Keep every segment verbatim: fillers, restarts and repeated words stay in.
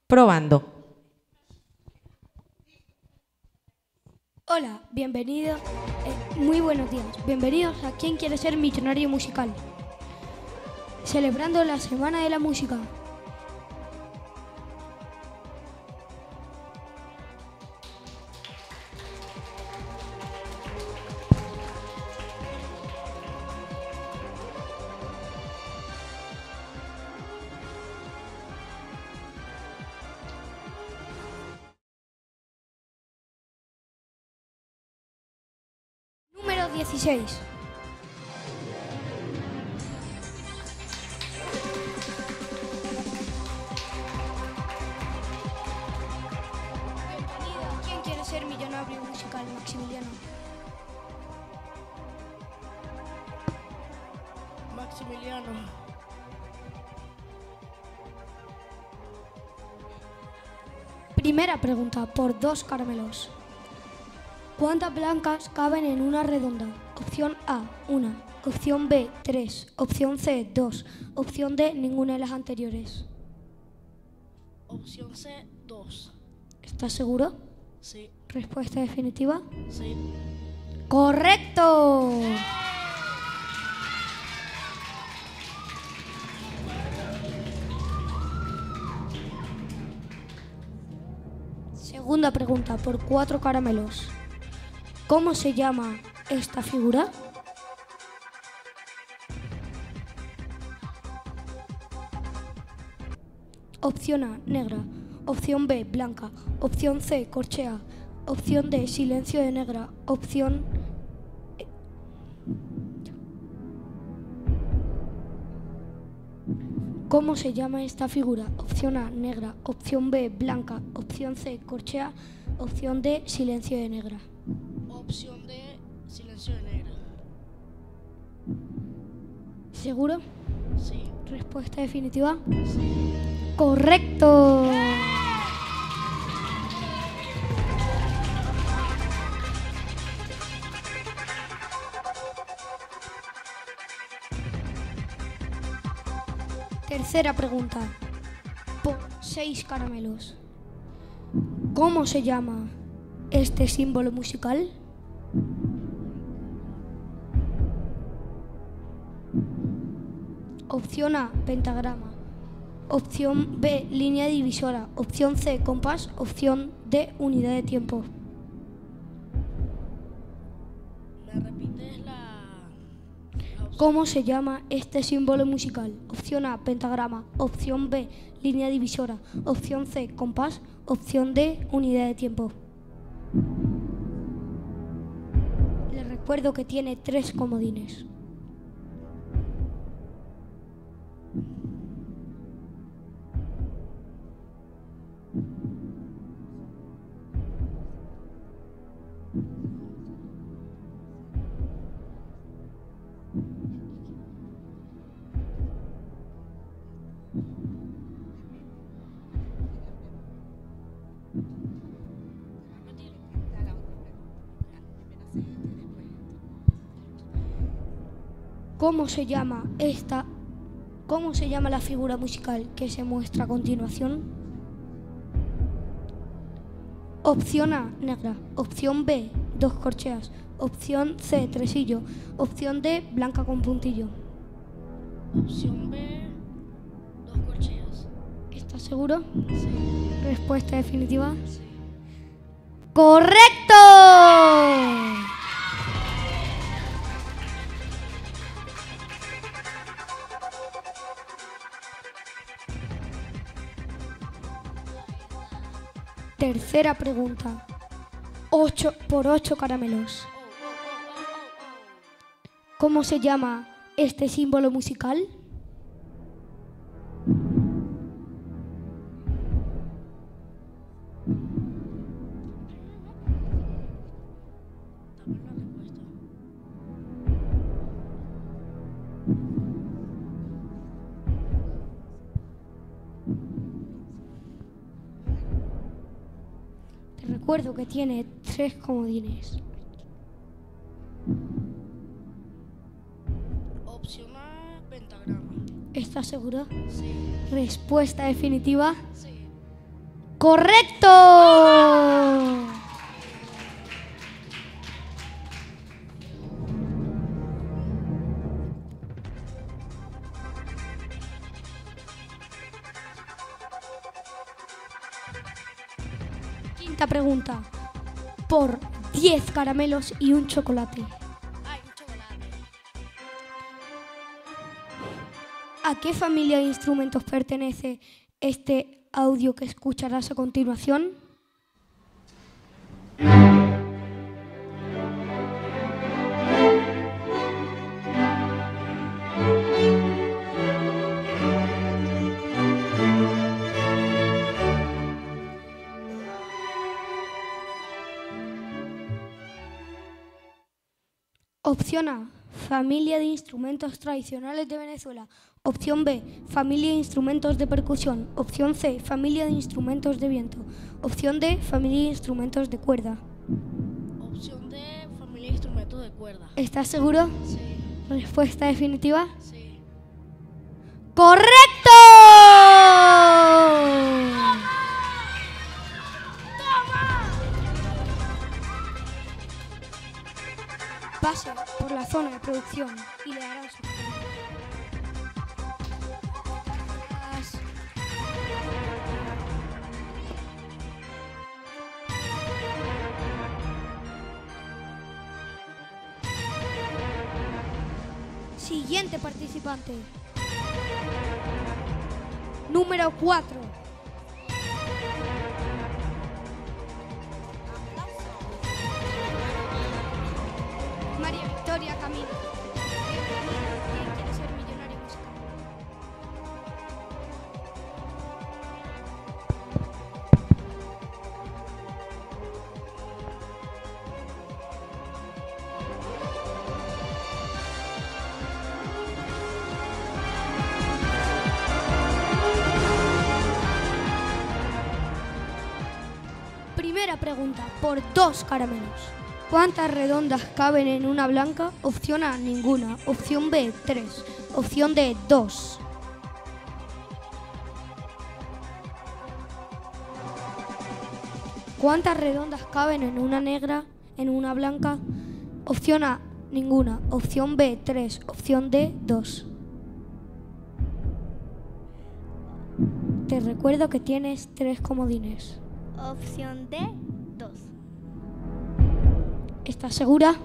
Probando. Hola, bienvenidos, eh, muy buenos días. Bienvenidos a ¿Quién quiere ser millonario musical? Celebrando la Semana de la Música. Número dieciséis. Bienvenido a ¿Quién quiere ser millonario musical? Maximiliano. Maximiliano. Primera pregunta, por dos caramelos. ¿Cuántas blancas caben en una redonda? Opción A, una. Opción B, tres. Opción C, dos. Opción D, ninguna de las anteriores. Opción C, dos. ¿Estás seguro? Sí, Respuesta definitiva. sí. ¡Correcto! Segunda pregunta, por cuatro caramelos. ¿Cómo se llama esta figura? Opción A, negra. Opción B, blanca. Opción C, corchea. Opción D, silencio de negra. Opción... ¿Cómo se llama esta figura? Opción A, negra. Opción B, blanca. Opción C, corchea. Opción D, silencio de negra. Opción D, silencio de negra. ¿Seguro? Sí, Respuesta definitiva. sí. ¡Correcto! Tercera pregunta. Por seis caramelos. ¿Cómo se llama este símbolo musical? Opción A, pentagrama. Opción B, línea divisora. Opción C, compás. Opción D, unidad de tiempo. ¿Me repites la, la opción? ¿Cómo se llama este símbolo musical? Opción A, pentagrama. Opción B, línea divisora. Opción C, compás. Opción D, unidad de tiempo. Les recuerdo que tiene tres comodines. ¿Cómo se llama esta? ¿Cómo se llama la figura musical que se muestra a continuación? Opción A, negra. Opción B, dos corcheas. Opción C, tresillo. Opción D, blanca con puntillo. Opción B, dos corcheas. ¿Estás seguro? Sí, Respuesta definitiva. sí. ¡Correcto! Tercera pregunta. Ocho por ocho caramelos. Oh, oh, oh, oh, oh, oh. ¿Cómo se llama este símbolo musical? Dame la respuesta. Te recuerdo que tiene tres comodines. Opción A, pentagrama. ¿Estás seguro? Sí, Respuesta definitiva. sí. ¡Correcto! Quinta pregunta. Por diez caramelos y un chocolate, Ay, un chocolate. ¿a qué familia de instrumentos pertenece este audio que escucharás a continuación? Opción A, familia de instrumentos tradicionales de Venezuela. Opción B, familia de instrumentos de percusión. Opción C, familia de instrumentos de viento. Opción D, familia de instrumentos de cuerda. Opción D, familia de instrumentos de cuerda. ¿Estás seguro? Sí, Respuesta definitiva. sí. ¡Correcto! Pase por la zona de producción y le hará su... Siguiente participante. Número cuatro. María Victoria Camino. ¿Quién quiere ser millonario musical? Primera pregunta, por dos caramelos. ¿Cuántas redondas caben en una blanca? Opción A, ninguna. Opción B, tres. Opción D, dos. ¿Cuántas redondas caben en una negra, en una blanca? Opción A, ninguna. Opción B, tres. Opción D, dos. Te recuerdo que tienes tres comodines. Opción D, dos. ¿Estás segura?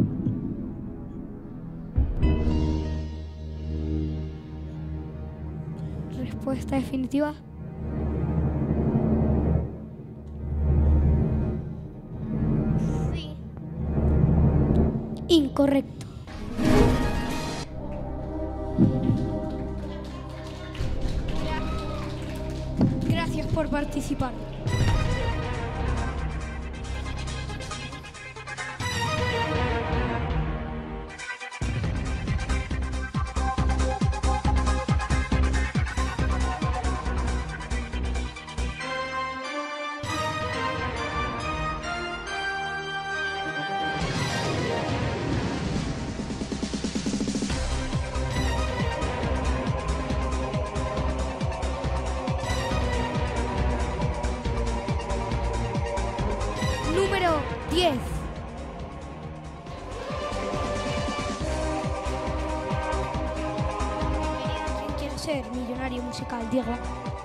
Respuesta definitiva. Sí. Incorrecto. Gracias por participar. Número diez. ¿Quién quiere ser millonario musical, Diego?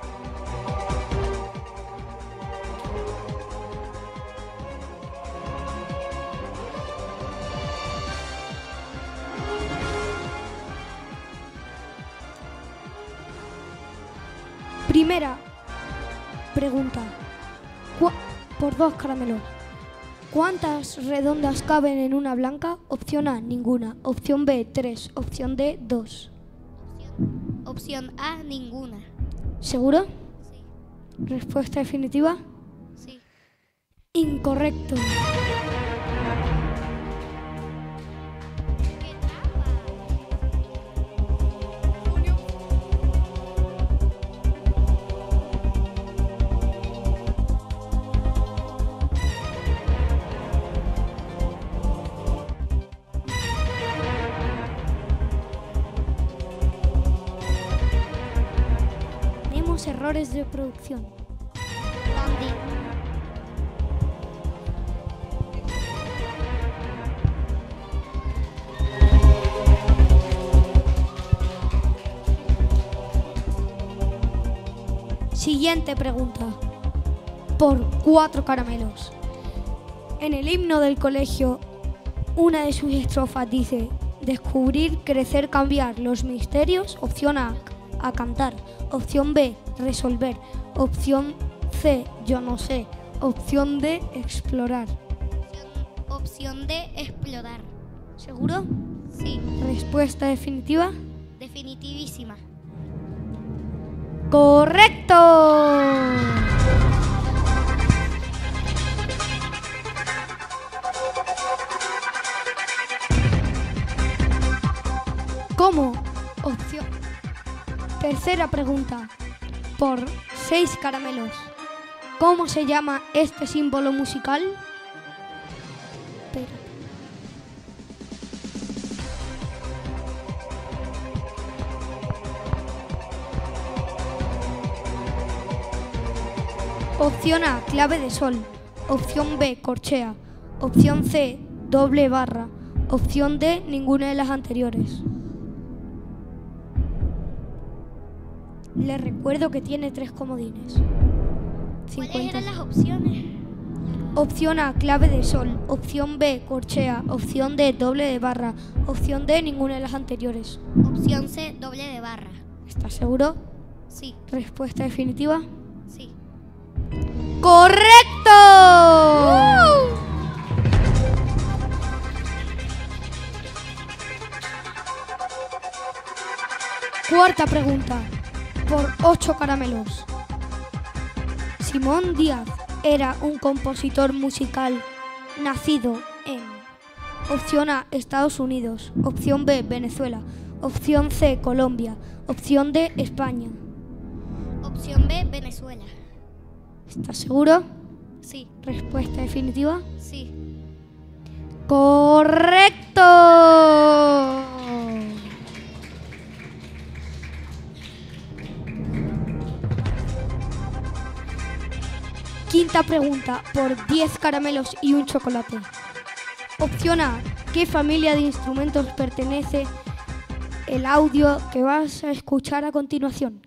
Primera pregunta. Cu- Por dos caramelos. ¿Cuántas redondas caben en una blanca? Opción A, ninguna. Opción B, tres. Opción D, dos. Opción A, ninguna. ¿Seguro? Sí. Respuesta definitiva. Sí. Incorrecto. ¡Qué trampa! Tenemos errores de producción. Opción D. Siguiente pregunta. Por cuatro caramelos. En el himno del colegio, una de sus estrofas dice: descubrir, crecer, cambiar los misterios. Opción A, a cantar. Opción B, resolver. Opción C, yo no sé. Opción D, explorar. Opción D, explorar. ¿Seguro? Sí, Respuesta definitiva. definitivísima. ¡Correcto! ¿Cómo? Opción. Tercera pregunta. Por seis caramelos. ¿Cómo se llama este símbolo musical? Espera. Opción A, clave de sol. Opción B, corchea. Opción C, doble barra. Opción D, ninguna de las anteriores. Les recuerdo que tiene tres comodines. ¿Cuáles cincuenta. eran las opciones? Opción A, clave de sol. Opción B, corchea. Opción D, doble de barra. Opción D, ninguna de las anteriores. Opción C, doble de barra. ¿Estás seguro? Sí, Respuesta definitiva. sí. ¡Correcto! Cuarta pregunta. Por ocho caramelos. Simón Díaz era un compositor musical nacido en opción A, Estados Unidos. Opción B, Venezuela. Opción C, Colombia. Opción D, España. Opción B, Venezuela. ¿Estás seguro? Sí, Respuesta definitiva. sí. ¡Correcto! Quinta pregunta, por diez caramelos y un chocolate. Opción A, ¿qué familia de instrumentos pertenece el audio que vas a escuchar a continuación?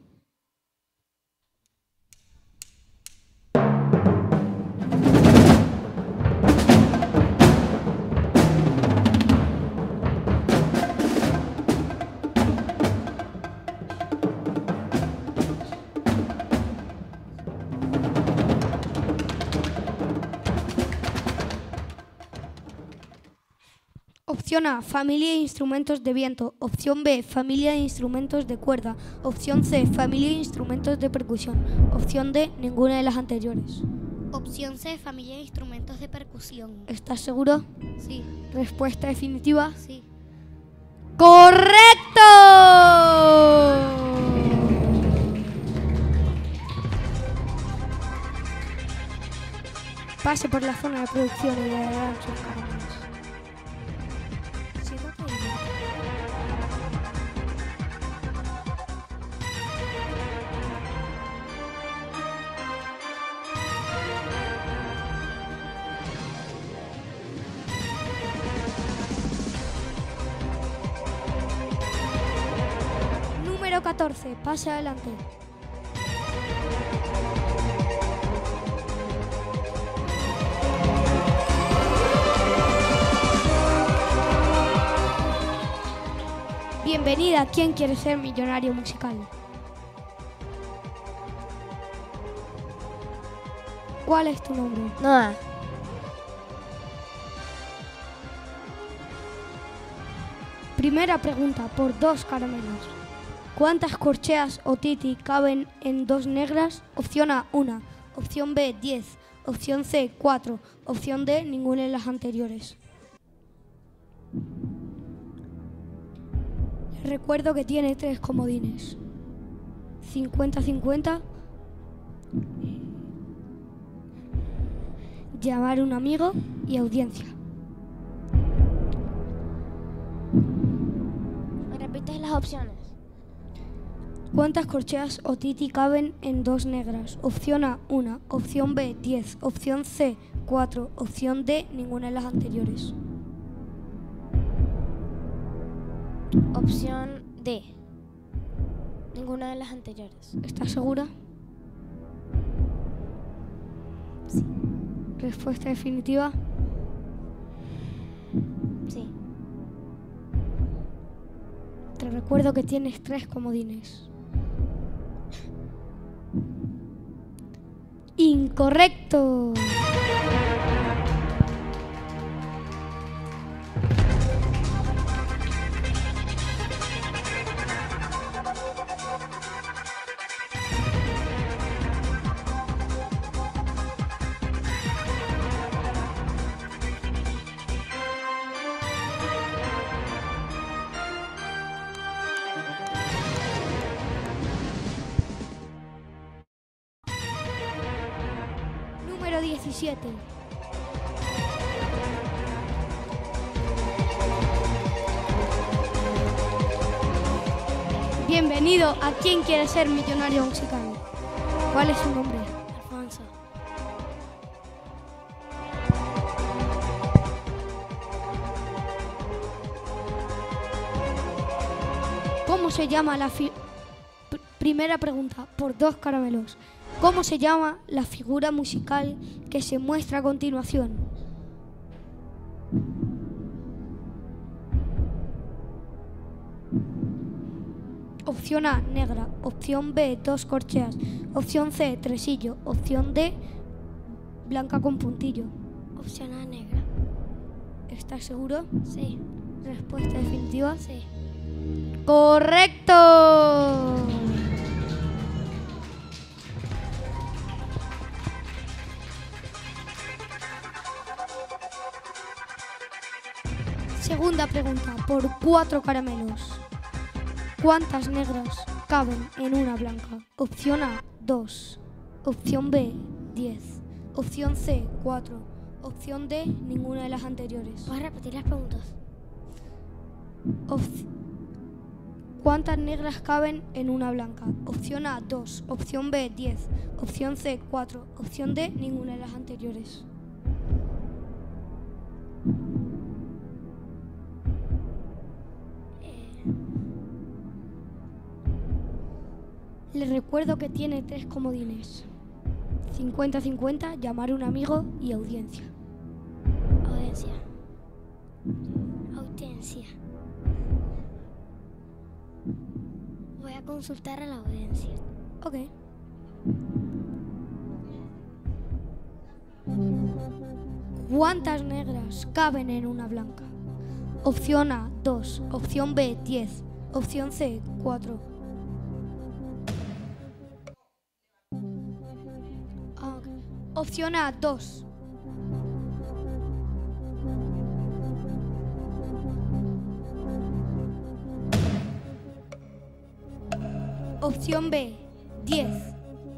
Opción A, familia de instrumentos de viento. Opción B, familia de instrumentos de cuerda. Opción C, familia de instrumentos de percusión. Opción D, ninguna de las anteriores. Opción C, familia de instrumentos de percusión. ¿Estás seguro? Sí, Respuesta definitiva. sí. ¡Correcto! Pase por la zona de producción y le darán sus caramelos. Siéntate ahí. Número catorce, pase adelante. Bienvenida, ¿quién quiere ser millonario musical? ¿Cuál es tu nombre? Nada. Primera pregunta, por dos caramelos. ¿Cuántas corcheas o titi caben en dos negras? Opción A, una. Opción B, diez. Opción C, cuatro. Opción D, ninguna de las anteriores. Les recuerdo que tiene tres comodines. cincuenta cincuenta. Llamar a un amigo y audiencia. ¿Me repites las opciones? ¿Cuántas corcheas o titi caben en dos negras? Opción A, una. Opción B, diez. Opción C, cuatro. Opción D, ninguna de las anteriores. Opción D. Ninguna de las anteriores. ¿Estás segura? Sí. Respuesta definitiva. Sí. Te recuerdo que tienes tres comodines. Incorrecto. Número diecisiete. Bienvenido a ¿Quién quiere ser millonario musical? ¿Cuál es su nombre? Alfonso. ¿Cómo se llama la fi- pr- primera pregunta por dos caramelos? ¿Cómo se llama la figura musical que se muestra a continuación? Opción A, negra. Opción B, dos corcheas. Opción C, tresillo. Opción D, blanca con puntillo. Opción A, negra. ¿Estás seguro? Sí. Respuesta definitiva. Sí. ¡Correcto! Segunda pregunta, por cuatro caramelos. ¿Cuántas negras caben en una blanca? Opción A, dos. Opción B, diez. Opción C, cuatro. Opción D, ninguna de las anteriores. ¿Puedes repetir las preguntas? Op- ¿Cuántas negras caben en una blanca? Opción A, dos. Opción B, diez. Opción C, cuatro. Opción D, ninguna de las anteriores. Les recuerdo que tiene tres comodines. cincuenta cincuenta, llamar a un amigo y audiencia. Audiencia. Audiencia. Voy a consultar a la audiencia. Ok. ¿Cuántas negras caben en una blanca? Opción A, dos. Opción B, diez. Opción C, cuatro. Ah, ok. Opción A, dos. Opción B, diez.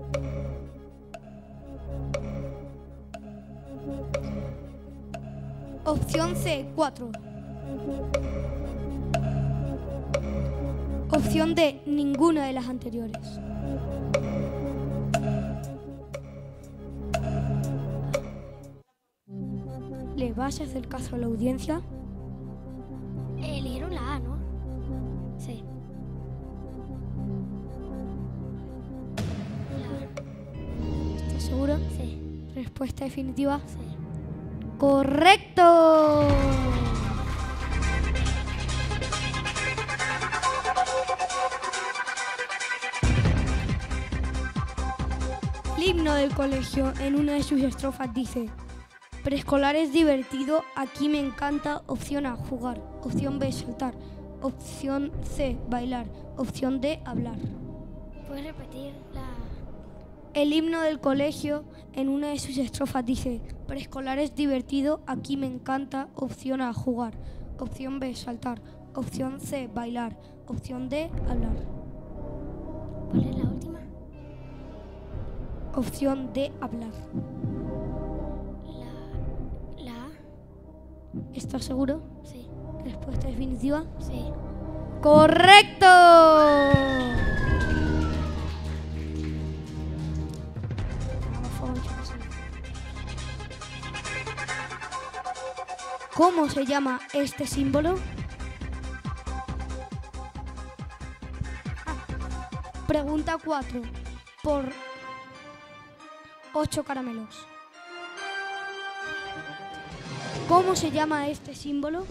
Opción C, cuatro. Opción D, ninguna de las anteriores. ¿Le vas a hacer caso a la audiencia? Eligieron la A, ¿no? Sí. La ¿Estás seguro? A. Sí. Respuesta definitiva. Sí. ¡Correcto! El himno del colegio en una de sus estrofas dice: preescolar es divertido, aquí me encanta. Opción A, jugar. Opción B, saltar. Opción C, bailar. Opción D, hablar. ¿Puedes repetir la...? El himno del colegio en una de sus estrofas dice: preescolar es divertido, aquí me encanta. Opción A, jugar. Opción B, saltar. Opción C, bailar. Opción D, hablar. ¿Cuál es la última? Opción D, hablar. La... La A. ¿Estás seguro? Sí. Respuesta definitiva. Sí. ¡Correcto! ¿Cómo se llama este símbolo? Pregunta cuatro, por ocho caramelos. ¿Cómo se llama este símbolo?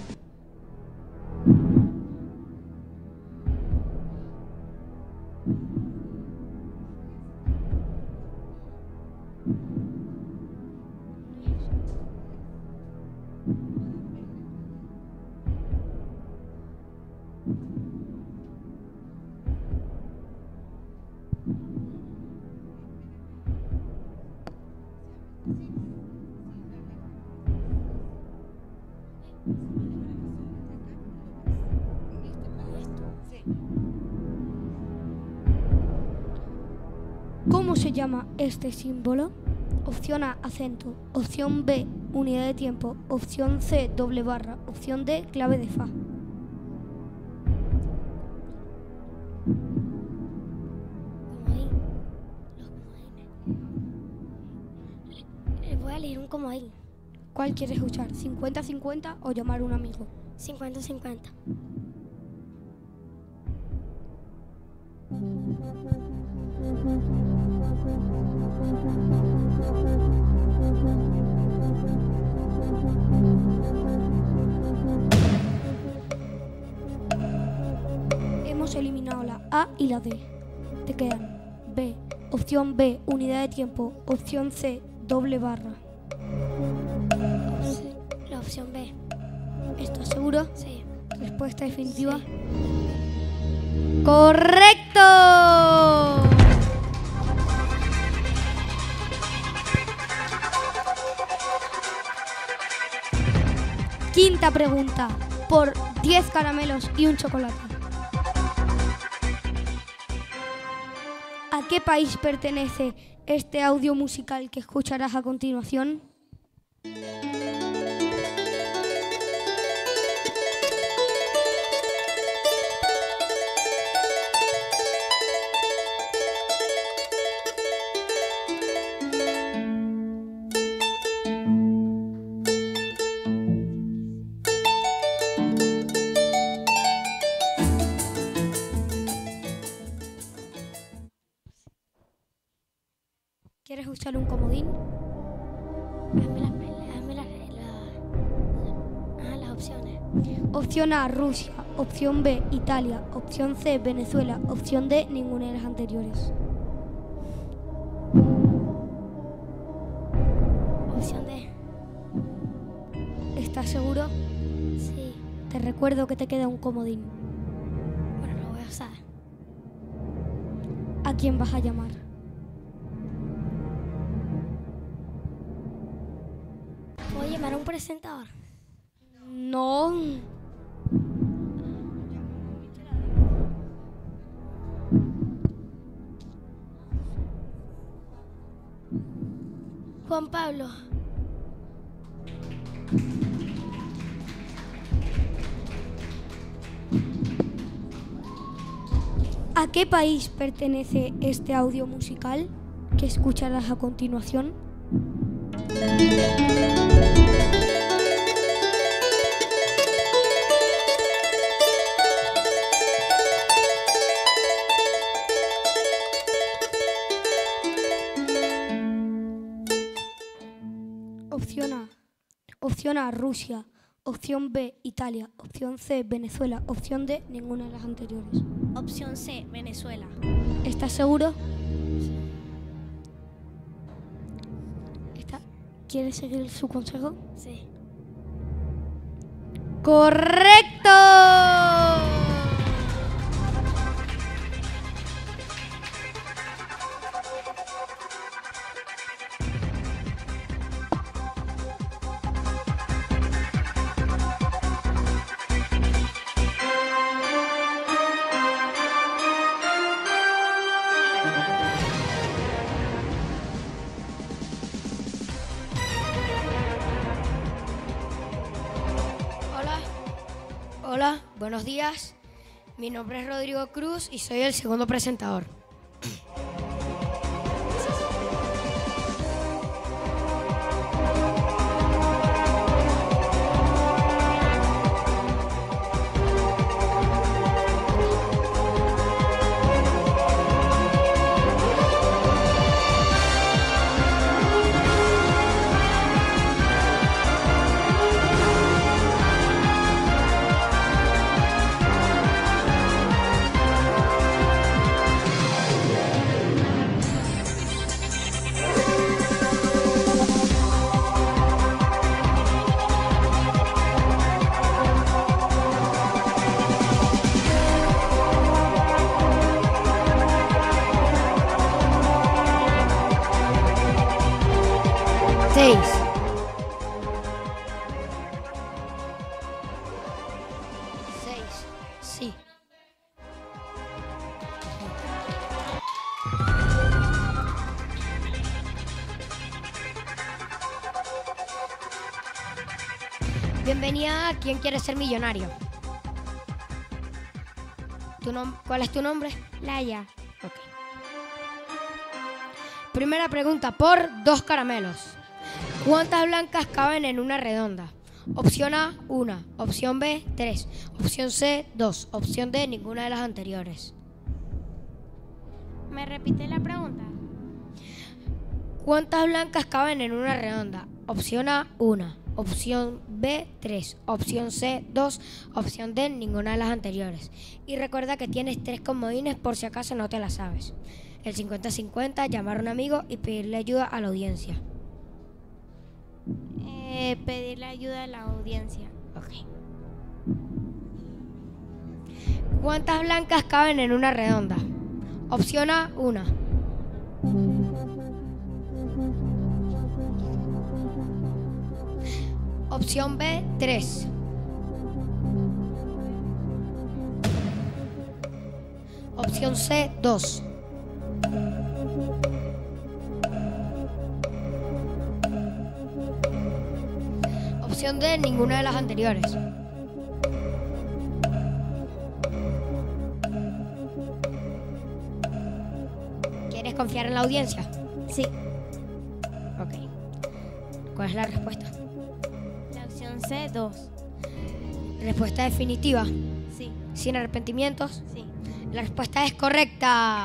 ¿Cómo se llama este símbolo? Opción A, acento. Opción B, unidad de tiempo. Opción C, doble barra. Opción D, clave de fa. Comodín. Los comodines. Le- Voy a elegir un comodín. ¿Cuál quieres usar? ¿cincuenta cincuenta o llamar a un amigo? cincuenta cincuenta. Hemos eliminado la A y la D. Te quedan B, opción B, unidad de tiempo. Opción C, doble barra. Opci- La opción B. ¿Estás seguro? Sí. Respuesta definitiva. Sí. ¡Correcto! Quinta pregunta, por diez caramelos y un chocolate. ¿A qué país pertenece este audio musical que escucharás a continuación? ¿Quieres usar un comodín? Hazme las, hazme las, la- ajá, las opciones. Opción A, Rusia. Opción B, Italia. Opción C, Venezuela. Opción D, ninguna de las anteriores. Opción D. ¿Estás seguro? Sí. Te recuerdo que te queda un comodín. Bueno, lo voy a usar. ¿A quién vas a llamar? ¿Puedo llamar a un presentador? No. Juan Pablo. ¿A qué país pertenece este audio musical que escucharás a continuación? Opción A. Opción A, Rusia. Opción B, Italia. Opción C, Venezuela. Opción D, ninguna de las anteriores. Opción C, Venezuela. ¿Estás seguro? ¿Está? ¿Quieres seguir su consejo? Sí. ¡Correcto! Hola, hola, buenos días. Mi nombre es Rodrigo Cruz y soy el segundo presentador. seis. seis. Sí. Bienvenida a ¿Quién quiere ser millonario? ¿Tu nom- ¿Cuál es tu nombre? Laia. Ok. Primera pregunta, por dos caramelos. ¿Cuántas blancas caben en una redonda? Opción A, una. Opción B, tres. Opción C, dos. Opción D, ninguna de las anteriores. ¿Me repite la pregunta? ¿Cuántas blancas caben en una redonda? Opción A, una. Opción B, tres. Opción C, dos. Opción D, ninguna de las anteriores. Y recuerda que tienes tres comodines por si acaso no te la sabes. El cincuenta cincuenta, llamar a un amigo y pedirle ayuda a la audiencia. Eh, pedirle ayuda a la audiencia. Ok. ¿Cuántas blancas caben en una redonda? Opción A, una. Opción B, tres. Opción C, dos. Opción D, ninguna de las anteriores. ¿Quieres confiar en la audiencia? Sí. Ok. ¿Cuál es la respuesta? La opción C, dos. Respuesta definitiva. Sí. Sin arrepentimientos. Sí. La respuesta es correcta.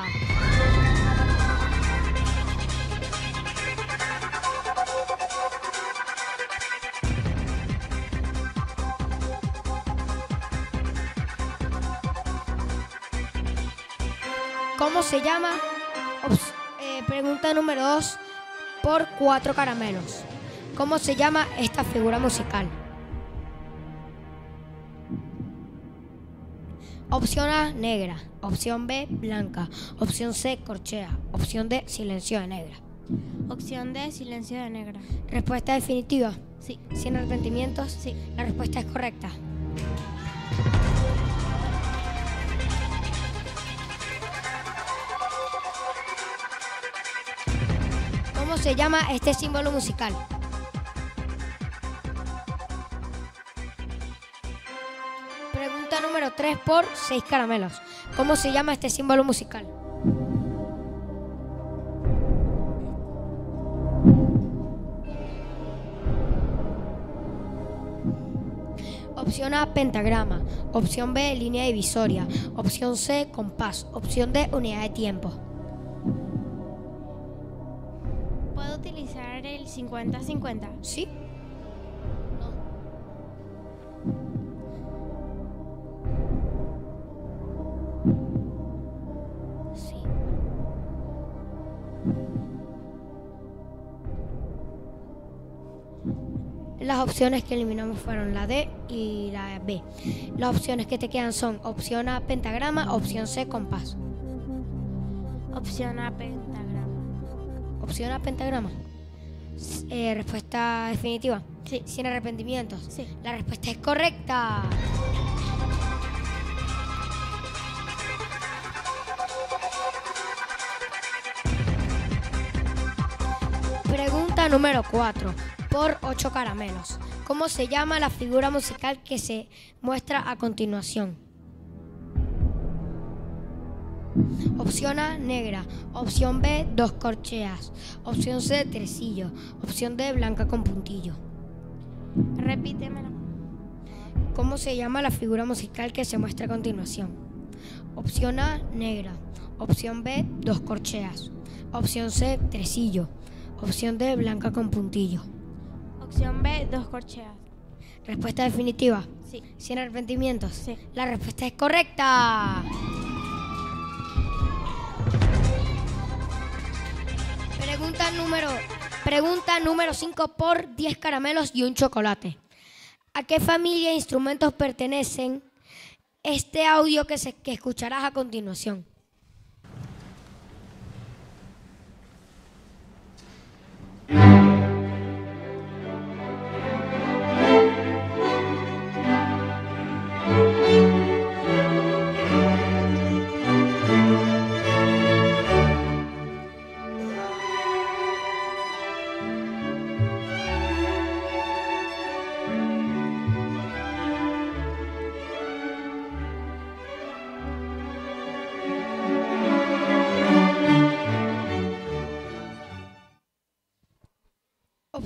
¿Cómo se llama? Ops- eh, pregunta número dos, por cuatro caramelos. ¿Cómo se llama esta figura musical? Opción A, negra. Opción B, blanca. Opción C, corchea. Opción D, silencio de negra. Opción D, silencio de negra. Respuesta definitiva. Sí. Sin arrepentimientos. Sí. La respuesta es correcta. ¿Cómo se llama este símbolo musical? Pregunta número tres por seis caramelos. ¿Cómo se llama este símbolo musical? Opción A, pentagrama. Opción B, línea divisoria. Opción C, compás. Opción D, unidad de tiempo. ¿Puedo utilizar el cincuenta cincuenta? ¿Sí? No. Sí. Las opciones que eliminamos fueron la D y la B. Las opciones que te quedan son opción A, pentagrama, opción C, compás. Opción A, pentagrama. Opción A, pentagrama. S- eh, respuesta definitiva. Sí. Sin arrepentimientos. Sí. La respuesta es correcta. Pregunta número cuatro. Por ocho caramelos. ¿Cómo se llama la figura musical que se muestra a continuación? Opción A, negra. Opción B, dos corcheas. Opción C, tresillo. Opción D, blanca con puntillo. Repítemelo. ¿Cómo se llama la figura musical que se muestra a continuación? Opción A, negra. Opción B, dos corcheas. Opción C, tresillo. Opción D, blanca con puntillo. Opción B, dos corcheas. Respuesta definitiva. Sí. Sin arrepentimientos. Sí. La respuesta es correcta. Pregunta número Pregunta número cinco por diez caramelos y un chocolate. ¿A qué familia de instrumentos pertenecen este audio que, se, que escucharás a continuación?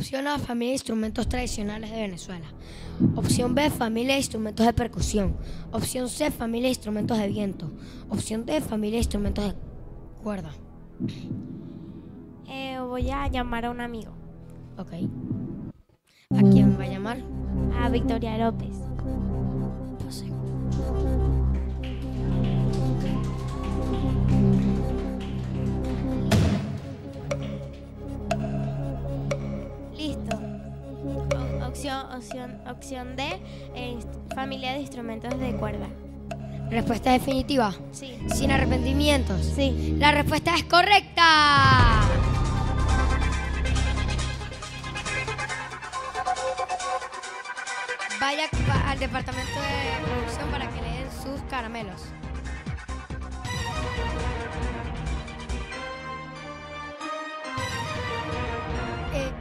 Opción A, familia de instrumentos tradicionales de Venezuela. Opción B, familia de instrumentos de percusión. Opción C, familia de instrumentos de viento. Opción D, familia de instrumentos de cuerda. Eh, voy a llamar a un amigo, Ok. ¿A quién va a llamar? a Victoria López. Pase. Listo. O- opción, opción, opción D, eh, inst- familia de instrumentos de cuerda. Respuesta definitiva. Sí. Sin arrepentimientos. Sí. La respuesta es correcta. Vaya pa- al departamento de producción para que le den sus caramelos. Eh,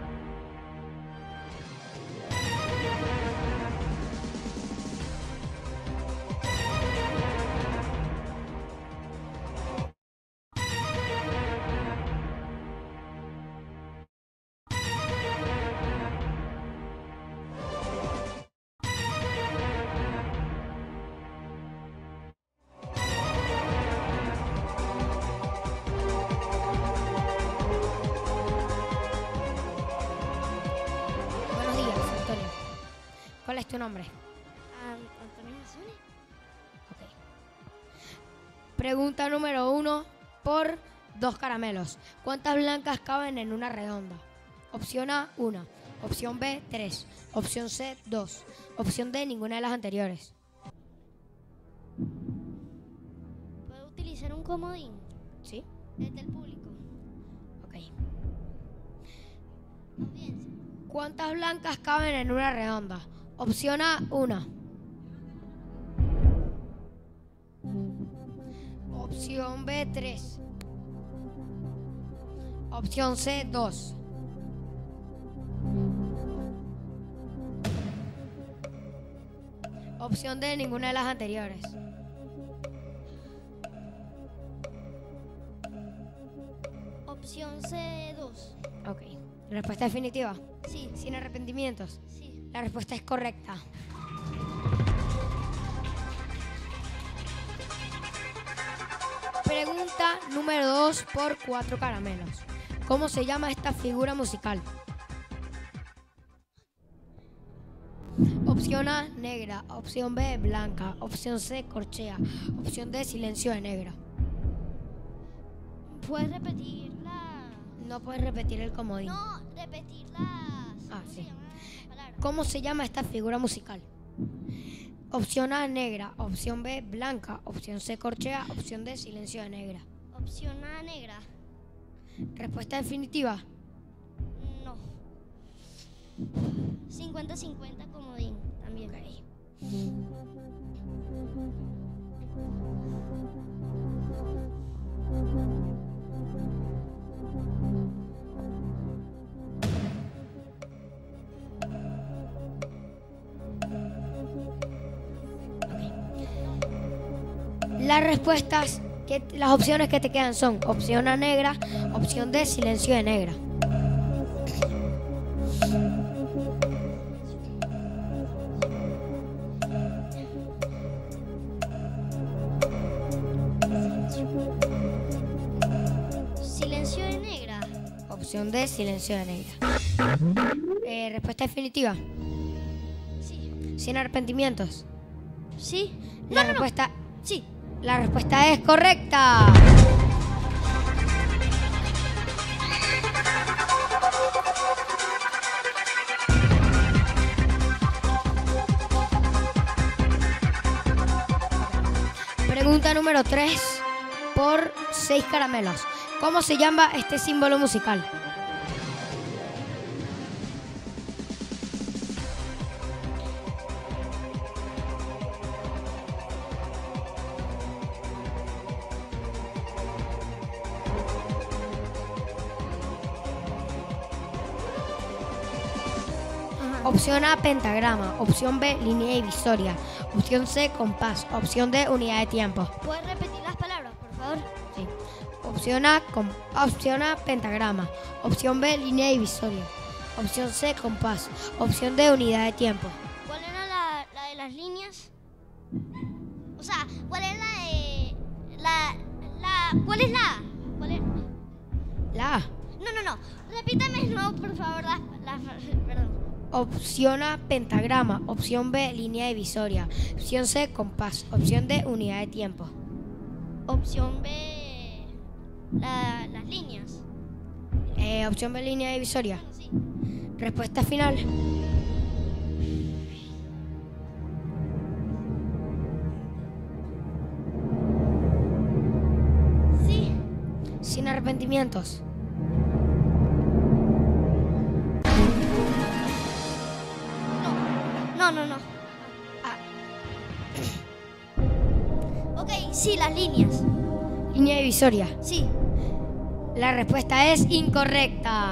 Buenos días, Antonio. ¿Cuál es tu nombre? Antonio Mazzoni. Ok. Pregunta número uno por dos caramelos. ¿Cuántas blancas caben en una redonda? Opción A, una. Opción B, tres. Opción C, dos. Opción D, ninguna de las anteriores. ¿Puedo utilizar un comodín? ¿Sí? Desde el público. Ok. Audiencia. ¿Cuántas blancas caben en una redonda? Opción A, una. Opción B, tres. Opción C, dos. Opción D, ninguna de las anteriores. Opción C, dos. Ok. Respuesta definitiva. Sí, Sin arrepentimientos. sí. La respuesta es correcta. Pregunta número dos por cuatro caramelos. ¿Cómo se llama esta figura musical? Opción A, negra. Opción B, blanca. Opción C, corchea. Opción D, silencio de negra. ¿Puedes repetir la...? No puedes repetir el comodín. No, repetir las... Ah, ¿cómo sí. se llama la palabra? ¿Cómo se llama esta figura musical? Opción A, negra. Opción B, blanca. Opción C, corchea. Opción D, silencio de negra. Opción A, negra. Respuesta definitiva. No. cincuenta cincuenta comodín también. Las respuestas, que, las opciones que te quedan son opción A, negra. Opción D, silencio de negra. Silencio de negra. Opción D, silencio de negra. Eh, respuesta definitiva. Sí. Sin arrepentimientos. Sí. La respuesta, Sí. la respuesta es correcta. Pregunta número tres por seis caramelos. ¿Cómo se llama este símbolo musical? Opción A, pentagrama. Opción B, línea divisoria. Opción C, compás. Opción D, unidad de tiempo. ¿Puedes repetir las palabras, por favor? Sí. Opción A, com- opción A, pentagrama. Opción B, línea divisoria. Opción C, compás. Opción D, unidad de tiempo. ¿Cuál era la, la de las líneas? O sea, ¿cuál es la de... La... la ¿Cuál es la A? ¿Cuál es? La A. No, no, no. Repítame no, por favor, la, la- perdón. Opción A, pentagrama. Opción B, línea divisoria. Opción C, compás. Opción D, unidad de tiempo. Opción B, la- las líneas. Eh, opción B, línea divisoria. Sí. Respuesta final. Sí. Sin arrepentimientos. No, no, no. Ah, Ok, sí, las líneas. línea divisoria. Sí. La respuesta es incorrecta.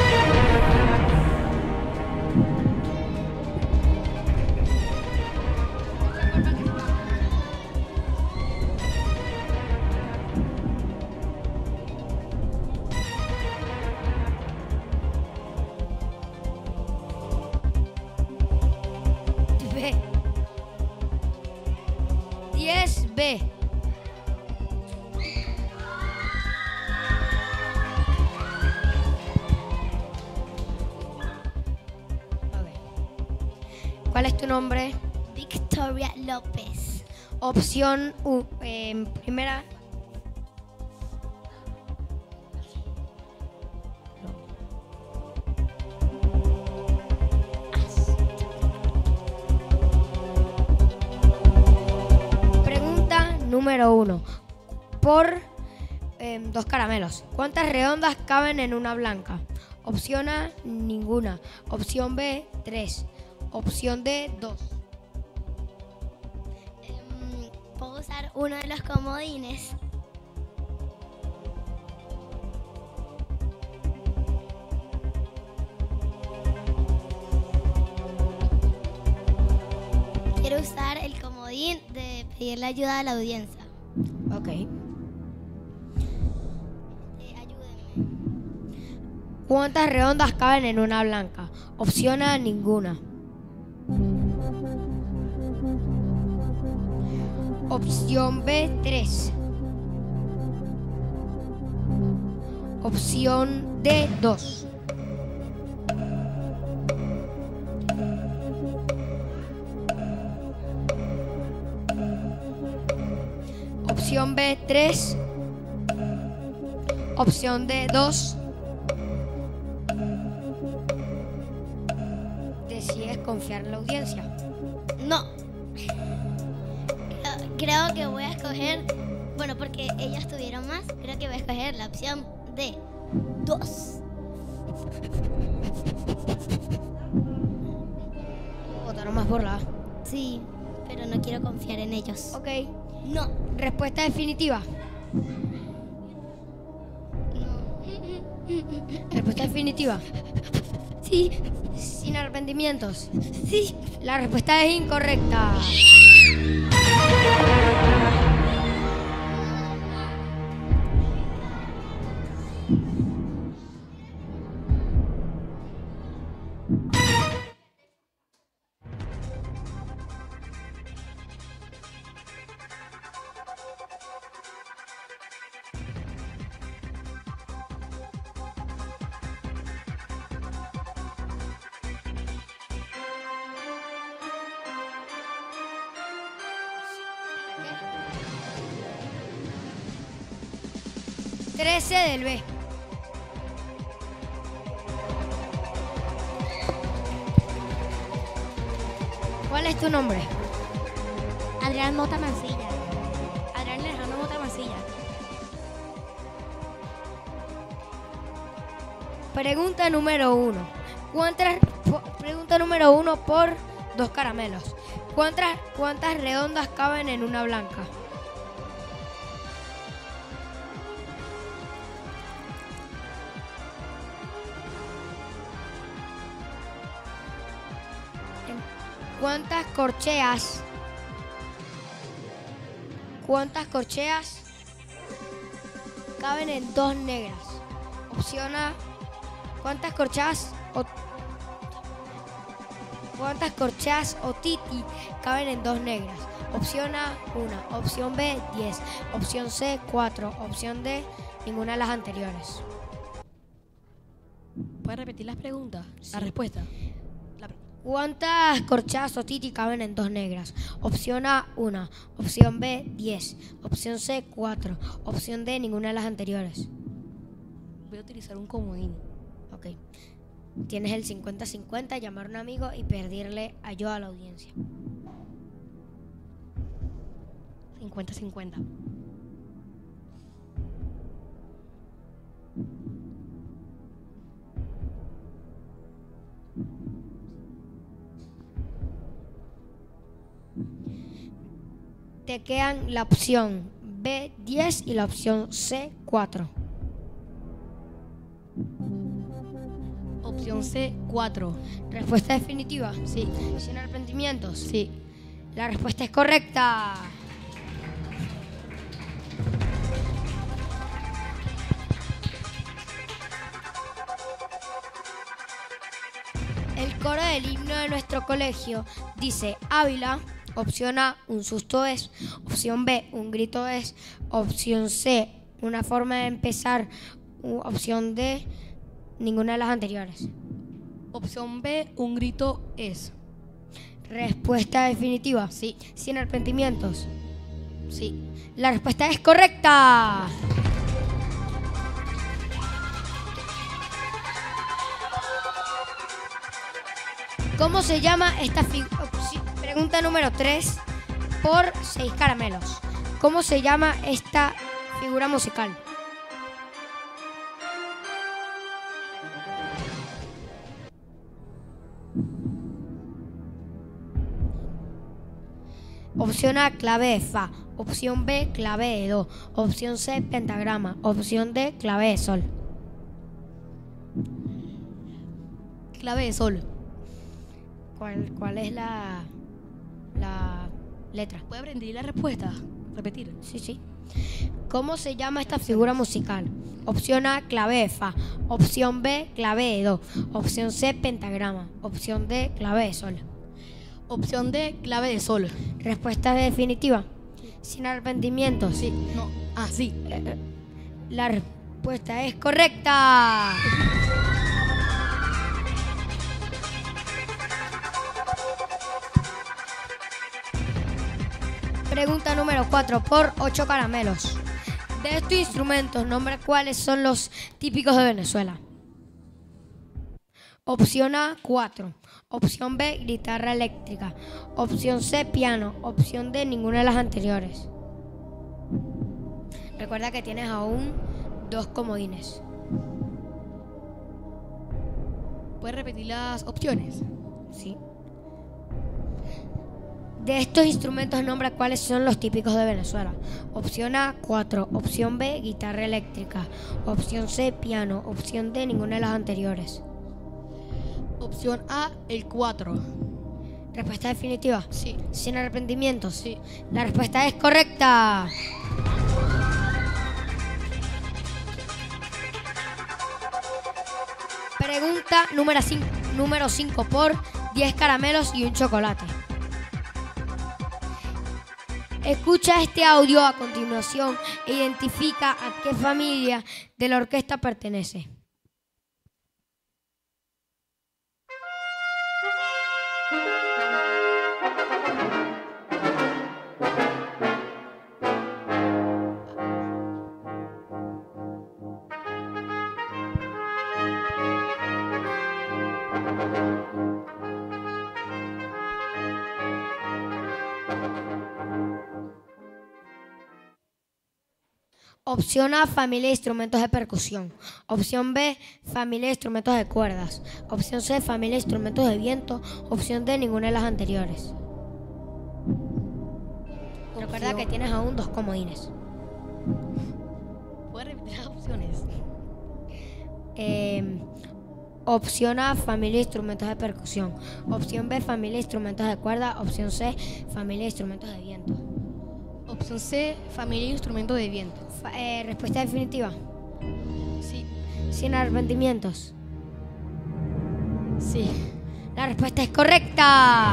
B. diez B. ¿Cuál es tu nombre? Victoria López. Opción U, eh, primera. Pregunta número uno. Por eh, dos caramelos. ¿Cuántas redondas caben en una blanca? Opción A, ninguna. Opción B, tres. Opción D, dos. Em, ¿Puedo usar uno de los comodines? Quiero usar el comodín de pedirle ayuda a la audiencia. Ok. Eh, ayúdenme. ¿Cuántas redondas caben en una blanca? Opción A, ninguna. Opción B, tres. Opción D, dos. Opción B, tres. Opción D, dos. Decides confiar en la audiencia. No. Creo, creo que voy a escoger, bueno, porque ellas tuvieron más, creo que voy a escoger la opción D. Dos. Votaron más por la A. Sí, pero no quiero confiar en ellos. Ok. No. Respuesta definitiva. Respuesta definitiva. Sí, Sin arrepentimientos. sí. La respuesta es incorrecta. trece del B. ¿Cuál es tu nombre? Adrián Mota Mancilla. Adrián Alejandro Mota Mancilla. Pregunta número uno. ¿Cuántas, po- pregunta número uno por dos caramelos. ¿Cuántas, cuántas redondas caben en una blanca? ¿Cuántas corcheas? ¿Cuántas corcheas caben en dos negras? Opción A. ¿Cuántas corcheas o ¿Cuántas corcheas o titi caben en dos negras? Opción A, una. Opción B, diez. Opción C, cuatro. Opción D, ninguna de las anteriores. ¿Puedes repetir las preguntas? Sí. La respuesta. La... ¿Cuántas corcheas o titi caben en dos negras? Opción A, una. Opción B, diez. Opción C, cuatro. Opción D, ninguna de las anteriores. Voy a utilizar un comodín. Ok. Tienes el cincuenta cincuenta, llamar a un amigo y pedirle ayuda a la audiencia. cincuenta cincuenta. Te quedan la opción B, diez y la opción C, cuatro. Opción C, cuatro. ¿Respuesta definitiva? Sí. ¿Sin arrepentimientos? Sí. La respuesta es correcta. El coro del himno de nuestro colegio dice Ávila. Opción A, un susto es. Opción B, un grito es. Opción C, una forma de empezar. Opción D, ninguna de las anteriores. Opción B, un grito es. Respuesta definitiva. Sí. Sin arrepentimientos. Sí. La respuesta es correcta. ¿Cómo se llama esta figura? Pregunta número tres por seis caramelos. ¿Cómo se llama esta figura musical? Opción A, clave de fa. Opción B, clave de do. Opción C, pentagrama. Opción D, clave de sol. Clave de sol. ¿Cuál, cuál es la, la letra? ¿Puede aprender la respuesta? Repetir. Sí, sí. ¿Cómo se llama esta figura musical? Opción A, clave de fa. Opción B, clave de do. Opción C, pentagrama. Opción D, clave de sol. Opción D, clave de sol. Respuesta definitiva. Sin arrepentimientos. Sí. No. Ah, sí. La respuesta es correcta. Pregunta número cuatro por ocho caramelos. De estos instrumentos, nombra cuáles son los típicos de Venezuela. Opción A, cuatro. Opción B, guitarra eléctrica. Opción C, piano. Opción D, ninguna de las anteriores. Recuerda que tienes aún dos comodines. ¿Puedes repetir las opciones? Sí. De estos instrumentos nombra cuáles son los típicos de Venezuela. Opción A, cuatro. Opción B, guitarra eléctrica. Opción C, piano. Opción D, ninguna de las anteriores. Opción A, el cuatro. ¿Respuesta definitiva? Sí. ¿Sin arrepentimientos? Sí. La respuesta es correcta. Pregunta número cinco por diez caramelos y un chocolate. Escucha este audio a continuación e identifica a qué familia de la orquesta pertenece. Opción A, familia de instrumentos de percusión. Opción B, familia de instrumentos de cuerdas. Opción C, familia de instrumentos de viento. Opción D, ninguna de las anteriores. Recuerda que tienes aún dos comodines. ¿Puedes repetir las opciones? Eh, opción A, familia de instrumentos de percusión. Opción B, familia de instrumentos de cuerda. Opción C, familia de instrumentos de viento. Opción C, familia de instrumentos de viento. Fa- eh, respuesta definitiva. Sí. Sin arrepentimientos. Sí. La respuesta es correcta.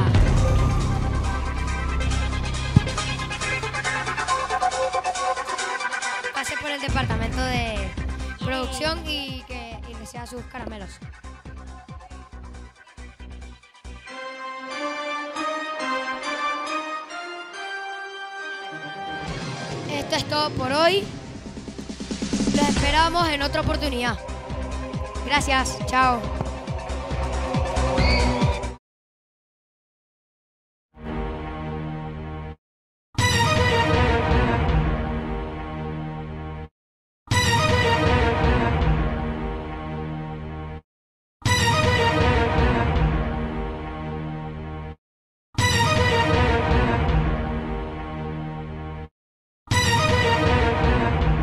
Pase por el departamento de producción y que y reciba sus caramelos. Esto es todo por hoy. Los esperamos en otra oportunidad. Gracias. Chao.